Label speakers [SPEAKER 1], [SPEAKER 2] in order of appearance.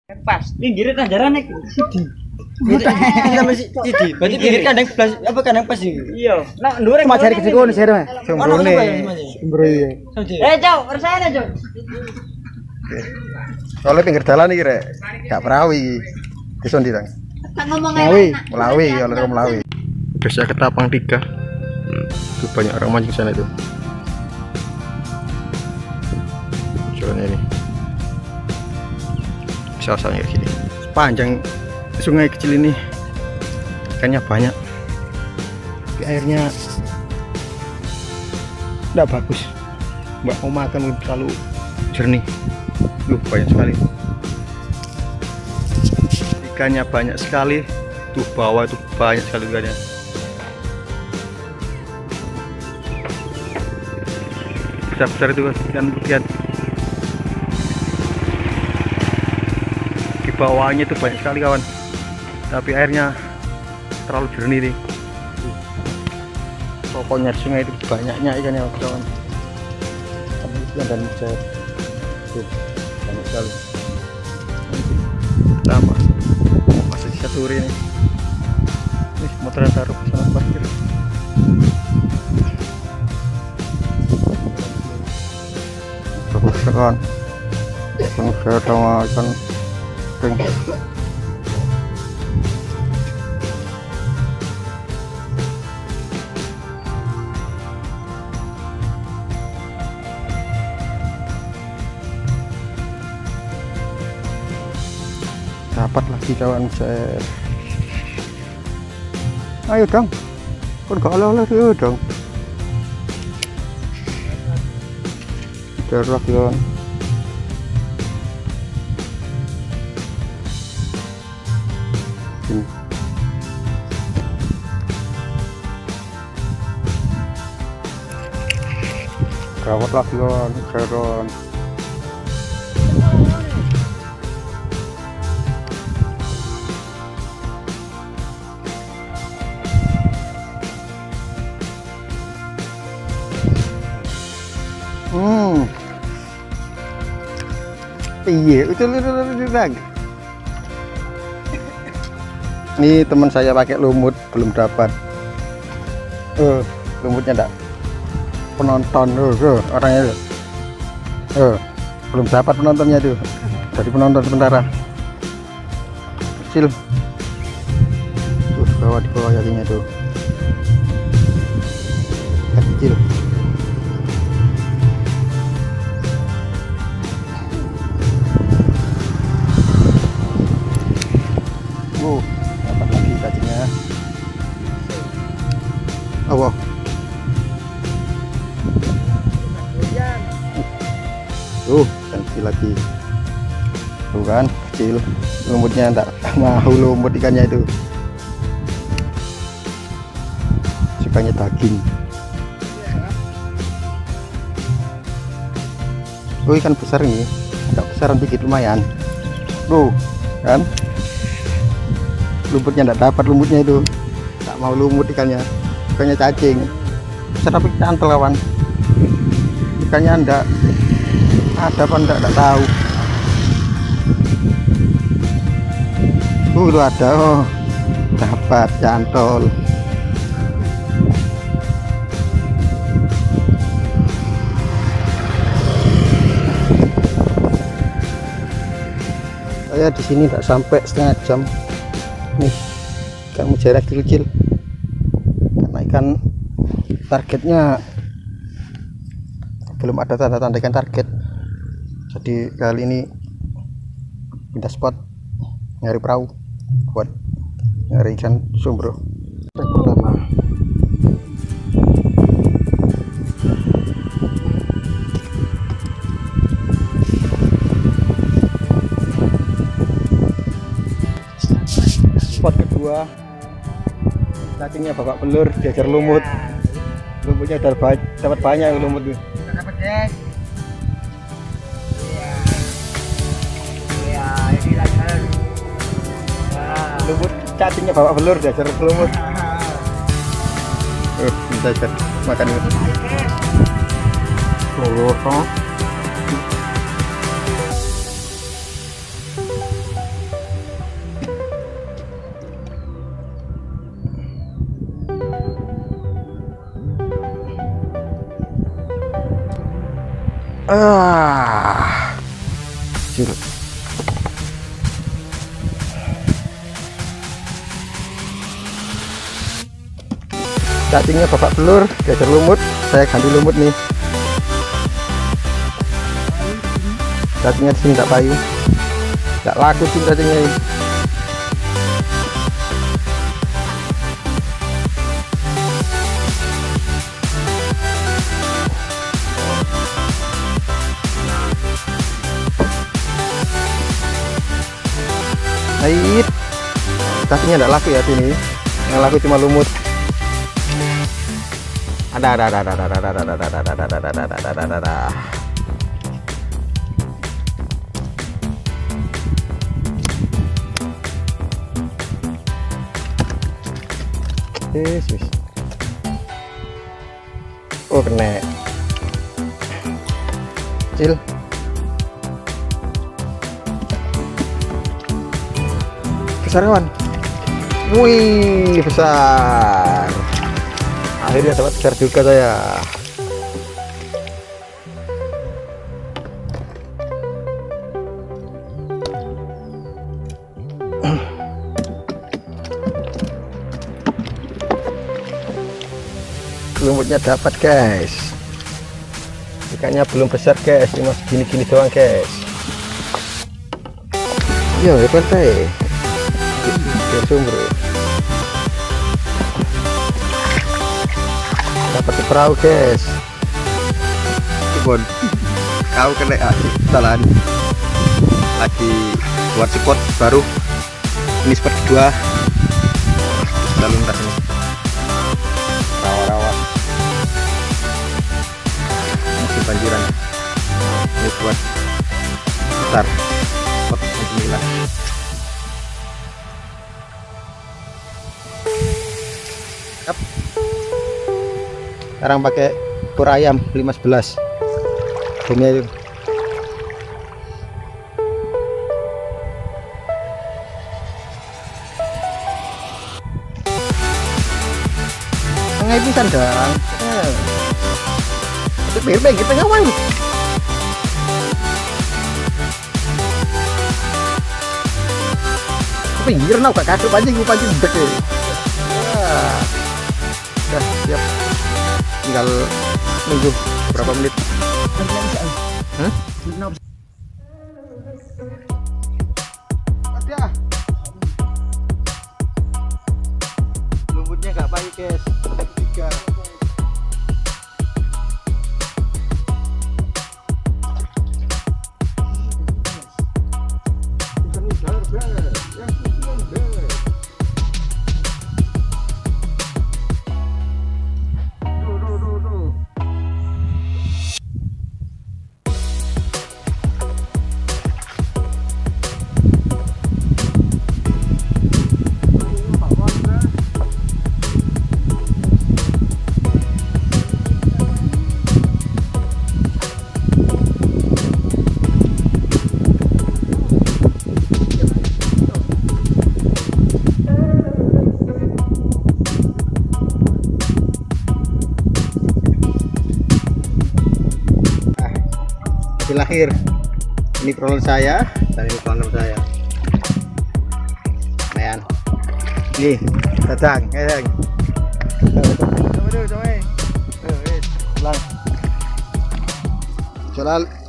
[SPEAKER 1] Pas, pinggirnya tanjaran nek sidi.
[SPEAKER 2] Kita masih sidi. Berarti pinggir kandang belas apa kandang pas iki?
[SPEAKER 1] Iya, nak ndure
[SPEAKER 3] Cuma cari kecil kono sih, Mas. Sumbrone.
[SPEAKER 1] Cok, resane, Cok.
[SPEAKER 4] Soalnya pinggir jalan iki rek, gak perawi. Desa ndi, Tang?
[SPEAKER 5] Tak ngomong
[SPEAKER 4] Melawi, kalau Melawi. Desa Ketapang 3. Itu banyak orang mancing sana itu. Jalannya ini. Bisa-bisanya kayak gini. Panjang sungai kecil ini ikannya banyak. Tapi airnya tidak bagus. Nggak mau makan, terlalu jernih. Banyak sekali. Ikannya banyak sekali. Tuh bawah itu banyak sekali ikannya. Besar-besar itu ikan putihan. Di bawahnya itu banyak sekali kawan. Tapi airnya terlalu jernih nih. Pokoknya di sungai itu banyaknya ikannya kawan. Ikan dan mujair. Tuh banyak sekali. Pertama masih di satu ini. Ini motornya taruh ke sana parkir. Bagus kan? Ikan mujair sama ikan kering. Dapat lagi kawan saya. Ayo dong, kan gak oleh-oleh dong. Jarak kawan. Rawat lagi kawan, jaron. Iya, itu lagi. Ini teman saya pakai lumut belum dapat. Lumutnya enggak. Penonton orangnya belum dapat penontonnya tuh. Jadi penonton sementara. Kecil. Bawah di bawah yakinya tuh. Kecil. Dapat lagi cacingnya. Oh, kecil lagi. Tuh kan, kecil. Lumutnya enggak mau lumut ikannya itu. Sukanya daging. Oh, ikan besar ini. Agak besaran dikit lumayan. Tuh, kan? Lumutnya enggak dapat lumutnya itu. Enggak mau lumut ikannya. Ikannya cacing. Besar tapi cantel kawan. Ikannya enggak ada apa enggak tahu. Itu ada. Oh, dapat cantol. Saya di sini enggak sampai setengah jam. Nih, ikan mujair kecil-kecil. Karena ikan targetnya belum ada tanda-tanda ikan target. Jadi kali ini pindah spot nyari perahu buat nyari ikan sumbro. Pertama spot kedua, cacingnya bapak belur diajar lumut. Lumutnya dapat banyak lumut tuh.
[SPEAKER 1] Dapat, guys. Iya, ini lagi.
[SPEAKER 4] Lumut cacingnya bapak belur diajar lumut. Bisa ikan makan ini. Oh, Cil. Cacingnya bapak pelur, geser lumut, saya ganti lumut nih. Cacingnya di sini tak payu, tak laku sih cacingnya ini. Ait, cacingnya tidak laku ya sini, yang laku cuma lumut. Ada. Yesus. Oh kena. Cil. Besar kawan. Wih besar. Akhirnya dapat besar juga saya. Lumutnya dapat guys, ikannya belum besar guys, ini masih gini-gini doang guys. Yo hebat deh, sumber dapat di perahu guys. Bon, kau kena kesalahan lagi buat spot baru, ini spot kedua, kita luntas ini rawa-rawa. Banjiran ini buat besar spot 9. Yap. Sekarang pakai ekor ayam 511 bomnya itu. Tengah pisan dong. Biar kita ngawan. Pinggir nau gak kaduk pancing gede. Udah siap. Tinggal nunggu berapa menit. Ada. Lumutnya gak baik guys. 3. Lahir ini peralatan saya dan ini peralatan saya, men. Nih datang jalan